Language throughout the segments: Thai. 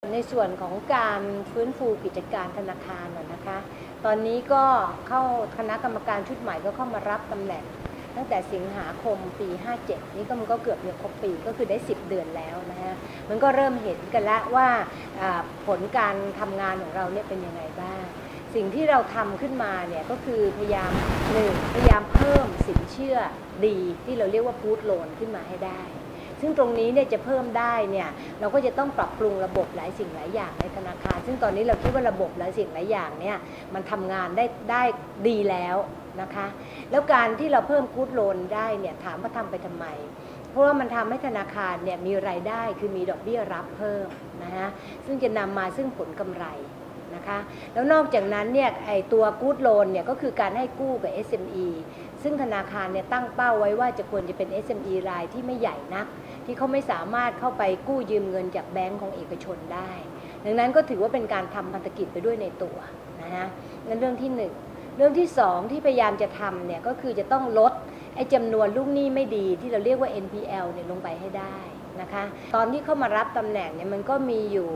ในส่วนของการฟื้นฟูกิจการธนาคารนะคะตอนนี้ก็เข้าคณะกรรมการชุดใหม่ก็เข้ามารับตำแหน่งตั้งแต่สิงหาคมปี 57 นี่ก็มันก็เกือบครบปีก็คือได้10 เดือนแล้วนะฮะมันก็เริ่มเห็นกันแล้วว่าผลการทำงานของเราเนี่ยเป็นยังไงบ้างสิ่งที่เราทำขึ้นมาเนี่ยก็คือพยายามเพิ่มสินเชื่อดีที่เราเรียกว่าพูดโลนขึ้นมาให้ได้ซึ่งตรงนี้เนี่ยจะเพิ่มได้เนี่ยเราก็จะต้องปรับปรุงระบบหลายสิ่งหลายอย่างในธนาคารซึ่งตอนนี้เราคิดว่าระบบหลายสิ่งหลายอย่างเนี่ยมันทำงานได้ดีแล้วนะคะแล้วการที่เราเพิ่มกู๊ดโลนได้เนี่ยถามว่าทำไปทำไมเพราะว่ามันทำให้ธนาคารเนี่ยมีรายได้คือมีดอกเบี้ยรับเพิ่มนะฮะซึ่งจะนำมาซึ่งผลกำไรนะคะแล้วนอกจากนั้นเนี่ยไอตัวกู๊ดโลนเนี่ยก็คือการให้กู้กับ SME ซึ่งธนาคารเนี่ยตั้งเป้าไว้ว่าจะควรจะเป็น SME รายที่ไม่ใหญ่นักที่เขาไม่สามารถเข้าไปกู้ยืมเงินจากแบงก์ของเอกชนได้ดังนั้นก็ถือว่าเป็นการทำพันธกิจไปด้วยในตัวนะฮะนั่นเรื่องที่1เรื่องที่2ที่พยายามจะทำเนี่ยก็คือจะต้องลดไอ้จำนวนลูกหนี้ไม่ดีที่เราเรียกว่า NPL เนี่ยลงไปให้ได้นะคะตอนที่เข้ามารับตำแหน่งเนี่ยมันก็มีอยู่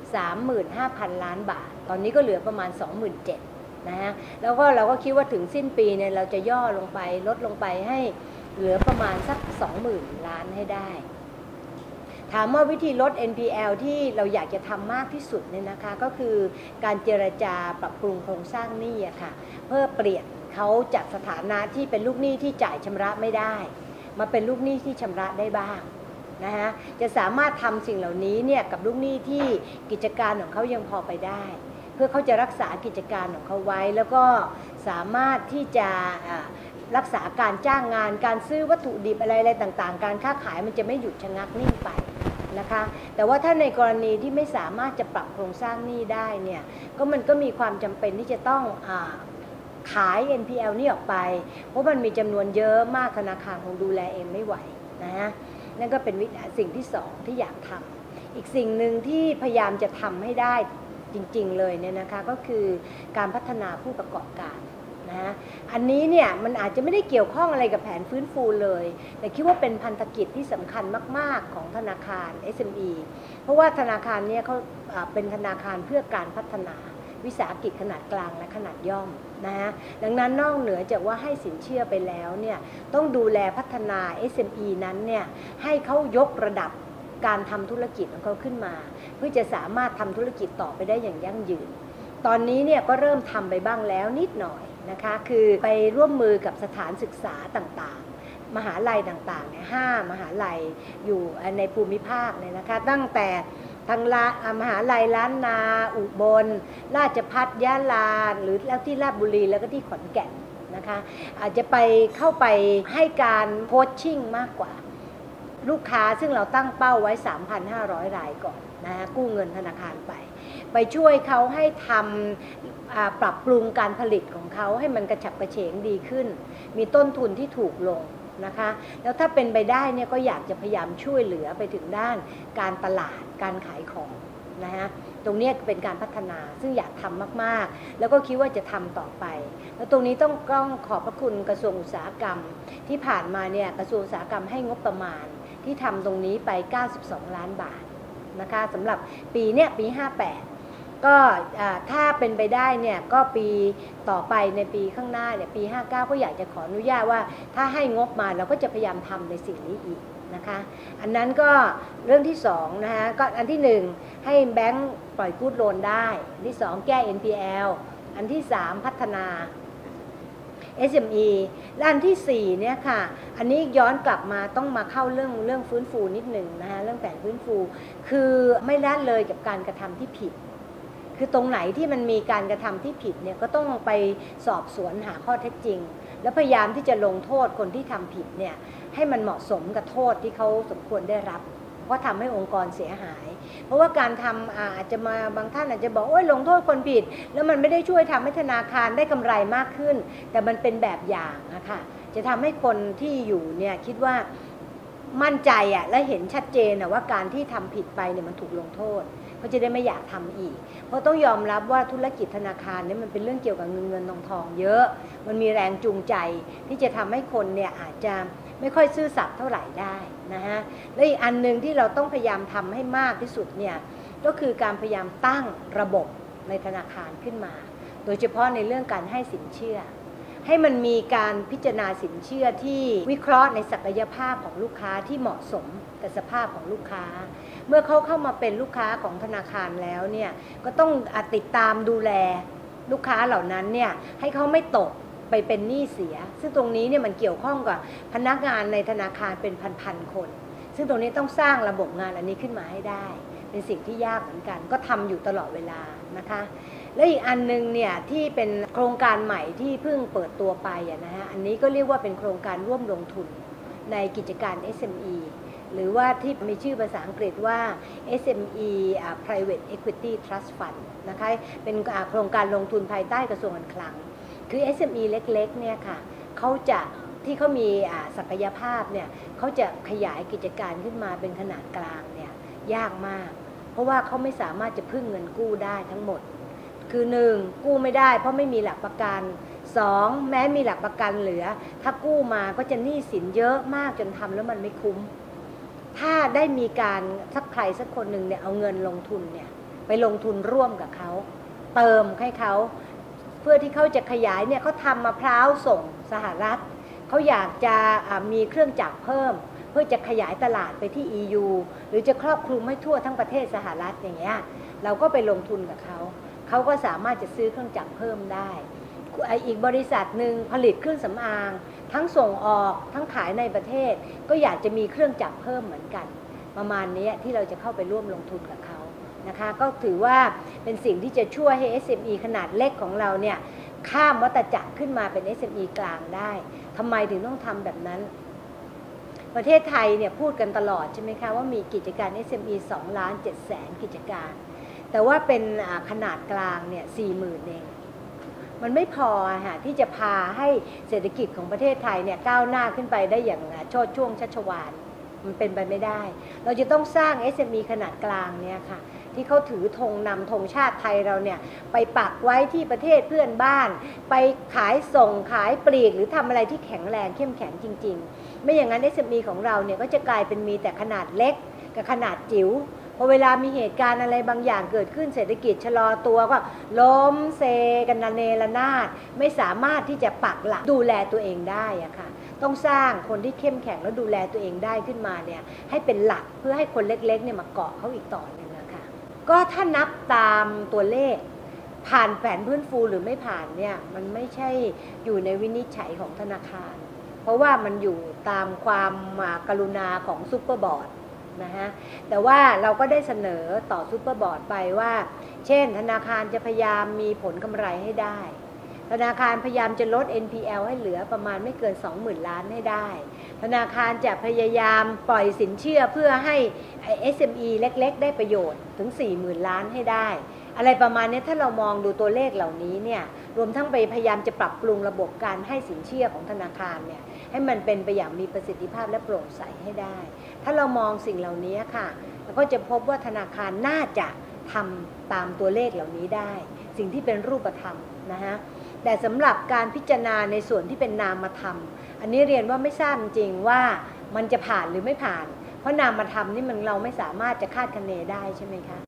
35,000 ล้านบาทตอนนี้ก็เหลือประมาณ 27,000 นะฮะแล้วก็เราก็คิดว่าถึงสิ้นปีเนี่ยเราจะย่อลงไปลดลงไปให้เหลือประมาณสัก 20,000 ล้านให้ได้ถามว่าวิธีลด NPL ที่เราอยากจะทำมากที่สุดเนี่ยนะคะก็คือการเจรจาปรับปรุงโครงสร้างหนี้อะค่ะเพื่อเปลี่ยนเขาจากสถานะที่เป็นลูกหนี้ที่จ่ายชำระไม่ได้มาเป็นลูกหนี้ที่ชำระได้บ้างนะฮะจะสามารถทำสิ่งเหล่านี้เนี่ยกับลูกหนี้ที่กิจการของเขายังพอไปได้เพื่อเขาจะรักษากิจการของเขาไว้แล้วก็สามารถที่จะรักษาการจ้างงานการซื้อวัตถุดิบอะไรต่างๆการค้าขายมันจะไม่หยุดชะงักนิ่งไปนะคะแต่ว่าถ้าในกรณีที่ไม่สามารถจะปรับโครงสร้างหนี้ได้เนี่ยมันก็มีความจำเป็นที่จะต้องขาย NPL นี่ออกไปเพราะมันมีจำนวนเยอะมากธนาคารคงดูแลเองไม่ไหวนะฮะนั่นก็เป็นสิ่งที่2ที่อยากทำอีกสิ่งหนึ่งที่พยายามจะทำให้ได้จริงๆเลยเนี่ยนะคะก็คือการพัฒนาผู้ประกอบการนะอันนี้เนี่ยมันอาจจะไม่ได้เกี่ยวข้องอะไรกับแผนฟื้นฟูเลยแต่คิดว่าเป็นพันธกิจที่สำคัญมากๆของธนาคาร SME เพราะว่าธนาคารเนี่ยเขาเป็นธนาคารเพื่อการพัฒนาวิสาหกิจขนาดกลางและขนาดย่อมนะฮะดังนั้นนอกเหนือจากว่าให้สินเชื่อไปแล้วเนี่ยต้องดูแลพัฒนา SME นั้นเนี่ยให้เขายกระดับการทำธุรกิจของเขาขึ้นมาเพื่อจะสามารถทำธุรกิจต่อไปได้อย่างยั่งยืนตอนนี้เนี่ยก็เริ่มทำไปบ้างแล้วนิดหน่อยนะคะคือไปร่วมมือกับสถานศึกษาต่างๆมหาลัยต่างๆเนี่ย5 มหาลัยอยู่ในภูมิภาคเนี่ยนะคะตั้งแต่ทางมหาลัยล้านนาอุบลราชภัฏยะลาหรือแล้วที่ราชบุรีแล้วก็ที่ขอนแก่นนะคะอาจจะเข้าไปให้การโคชชิ่งมากกว่าลูกค้าซึ่งเราตั้งเป้าไว้ 3,500 รายก่อนนะกู้เงินธนาคารไปช่วยเขาให้ทำปรับปรุงการผลิตของเขาให้มันกระฉับกระเฉงดีขึ้นมีต้นทุนที่ถูกลงนะคะแล้วถ้าเป็นไปได้เนี่ยก็อยากจะพยายามช่วยเหลือไปถึงด้านการตลาดการขายของนะฮะตรงนี้เป็นการพัฒนาซึ่งอยากทำมากๆแล้วก็คิดว่าจะทำต่อไปแล้วตรงนี้ต้องขอบพระคุณกระทรวงอุตสาหกรรมที่ผ่านมาเนี่ยกระทรวงอุตสาหกรรมให้งบประมาณที่ทำตรงนี้ไป92 ล้านบาทนะคะสำหรับปีปี 58ก็ถ้าเป็นไปได้เนี่ยก็ปีต่อไปในปีข้างหน้าเนี่ยปี 59ก็อยากจะขออนุญาตว่าถ้าให้งบมาเราก็จะพยายามทำในสิ่งนี้อีกนะคะอันนั้นก็เรื่องที่2นะคะก็อันที่1ให้แบงก์ปล่อยกู้โลนได้อันที่2แก้ NPL อันที่3พัฒนา SME และอันที่4เนี่ยค่ะอันนี้ย้อนกลับมาต้องมาเข้าเรื่องฟื้นฟูนิดหนึ่งนะคะเรื่องแผนฟื้นฟูคือไม่ละเลยกับการกระทำที่ผิดคือตรงไหนที่มันมีการกระทำที่ผิดเนี่ยก็ต้องไปสอบสวนหาข้อเท็จจริงแล้วพยายามที่จะลงโทษคนที่ทำผิดเนี่ยให้มันเหมาะสมกับโทษที่เขาสมควรได้รับเพราะทำให้องค์กรเสียหายเพราะว่าการทำอาจจะมาบางท่านอาจจะบอกโอ้ยลงโทษคนผิดแล้วมันไม่ได้ช่วยทำให้ธนาคารได้กำไรมากขึ้นแต่มันเป็นแบบอย่างนะคะจะทำให้คนที่อยู่เนี่ยคิดว่ามั่นใจและเห็นชัดเจนว่าการที่ทำผิดไปเนี่ยมันถูกลงโทษเขาจะได้ไม่อยากทำอีกเพราะต้องยอมรับว่าธุรกิจธนาคารเนี่ยมันเป็นเรื่องเกี่ยวกับเงินทองเยอะมันมีแรงจูงใจที่จะทำให้คนเนี่ยอาจจะไม่ค่อยซื่อสัตย์เท่าไหร่ได้นะฮะและอีกอันนึงที่เราต้องพยายามทำให้มากที่สุดเนี่ยก็คือการพยายามตั้งระบบในธนาคารขึ้นมาโดยเฉพาะในเรื่องการให้สินเชื่อให้มันมีการพิจารณาสินเชื่อที่วิเคราะห์ในศักยภาพของลูกค้าที่เหมาะสมกับสภาพของลูกค้าเมื่อเขาเข้ามาเป็นลูกค้าของธนาคารแล้วเนี่ยก็ต้องติดตามดูแลลูกค้าเหล่านั้นเนี่ยให้เขาไม่ตกไปเป็นหนี้เสียซึ่งตรงนี้เนี่ยมันเกี่ยวข้องกับพนักงานในธนาคารเป็นพันๆคนซึ่งตรงนี้ต้องสร้างระบบงานอันนี้ขึ้นมาให้ได้เป็นสิ่งที่ยากเหมือนกันก็ทำอยู่ตลอดเวลานะคะและอีกอันนึงเนี่ยที่เป็นโครงการใหม่ที่เพิ่งเปิดตัวไปนะฮะอันนี้ก็เรียกว่าเป็นโครงการร่วมลงทุนในกิจการ SME หรือว่าที่มีชื่อภาษาอังกฤษว่า SME Private Equity Trust Fund นะคะเป็นโครงการลงทุนภายใต้กระทรวงการคลังคือ SME เล็กๆเนี่ยค่ะเขาจะที่เขามีศักยภาพเนี่ยเขาจะขยายกิจการขึ้นมาเป็นขนาดกลางเนี่ยยากมากเพราะว่าเขาไม่สามารถจะพึ่งเงินกู้ได้ทั้งหมดคือ1กู้ไม่ได้เพราะไม่มีหลักประกัน2แม้มีหลักประกันเหลือถ้ากู้มาก็จะหนี้สินเยอะมากจนทำแล้วมันไม่คุ้มถ้าได้มีการสักใครสักคนหนึ่งเนี่ยเอาเงินลงทุนเนี่ยไปลงทุนร่วมกับเขาเติมให้เขาเพื่อที่เขาจะขยายเนี่ยเขาทำมะพร้าวส่งสหรัฐเขาอยากจะมีเครื่องจักรเพิ่มเพื่อจะขยายตลาดไปที่ EU หรือจะครอบคลุมให้ทั่วทั้งประเทศสหรัฐอย่างเงี้ยเราก็ไปลงทุนกับเขาเขาก็สามารถจะซื้อเครื่องจักรเพิ่มได้อีกบริษัทหนึ่งผลิตเครื่องสำอางทั้งส่งออกทั้งขายในประเทศก็อยากจะมีเครื่องจักรเพิ่มเหมือนกันประมาณนี้ที่เราจะเข้าไปร่วมลงทุนกับเขานะคะก็ถือว่าเป็นสิ่งที่จะช่วยให้ SME ขนาดเล็กของเราเนี่ยข้ามวัฏจักรขึ้นมาเป็น SME กลางได้ทำไมถึงต้องทำแบบนั้นประเทศไทยเนี่ยพูดกันตลอดใช่ไหมคะว่ามีกิจการ SME 2,700,000 กิจการแต่ว่าเป็นขนาดกลางเนี่ย 40,000 เองมันไม่พอค่ะที่จะพาให้เศรษฐกิจของประเทศไทยเนี่ยก้าวหน้าขึ้นไปได้อย่างโชติช่วงชัชวาลมันเป็นไปไม่ได้เราจะต้องสร้าง SME ขนาดกลางเนี่ยค่ะที่เขาถือธงนำธงชาติไทยเราเนี่ยไปปักไว้ที่ประเทศเพื่อนบ้านไปขายส่งขายปลีกหรือทำอะไรที่แข็งแรงเข้มแข็งจริงๆไม่อย่างนั้น SME ของเราเนี่ยก็จะกลายเป็นมีแต่ขนาดเล็กกับขนาดจิ๋วพอเวลามีเหตุการณ์อะไรบางอย่างเกิดขึ้นเศรษฐกิจชะลอตัวก็ล้มเซกันระเนระนาดไม่สามารถที่จะปักหลักดูแลตัวเองได้อะค่ะต้องสร้างคนที่เข้มแข็งแล้วดูแลตัวเองได้ขึ้นมาเนี่ยให้เป็นหลักเพื่อให้คนเล็กๆเนี่ยมาเกาะเขาอีกต่อหนึ่งนะคะก็ถ้านับตามตัวเลขผ่านแผนฟื้นฟูหรือไม่ผ่านเนี่ยมันไม่ใช่อยู่ในวินิจฉัยของธนาคารเพราะว่ามันอยู่ตามความกรุณาของซุปเปอร์บอร์ดนะฮะแต่ว่าเราก็ได้เสนอต่อซุปเปอร์บอร์ดไปว่าเช่นธนาคารจะพยายามมีผลกำไรให้ได้ธนาคารพยายามจะลด NPL ให้เหลือประมาณไม่เกิน 20,000 ล้านให้ได้ธนาคารจะพยายามปล่อยสินเชื่อเพื่อให้ SME เล็กๆได้ประโยชน์ถึง 40,000 ล้านให้ได้อะไรประมาณนี้ถ้าเรามองดูตัวเลขเหล่านี้เนี่ยรวมทั้งไปพยายามจะปรับปรุงระบบการให้สินเชื่อของธนาคารเนี่ยให้มันเป็นไปอย่างมีประสิทธิภาพและโปร่งใสให้ได้ถ้าเรามองสิ่งเหล่านี้ค่ะเราก็จะพบว่าธนาคารน่าจะทำตามตัวเลขเหล่านี้ได้สิ่งที่เป็นรูปธรรมนะฮะแต่สำหรับการพิจารณาในส่วนที่เป็นนามธรรมอันนี้เรียนว่าไม่ทราบจริงว่ามันจะผ่านหรือไม่ผ่านเพราะนามธรรมนี่มันเราไม่สามารถจะคาดคะเนได้ใช่ไหมคะ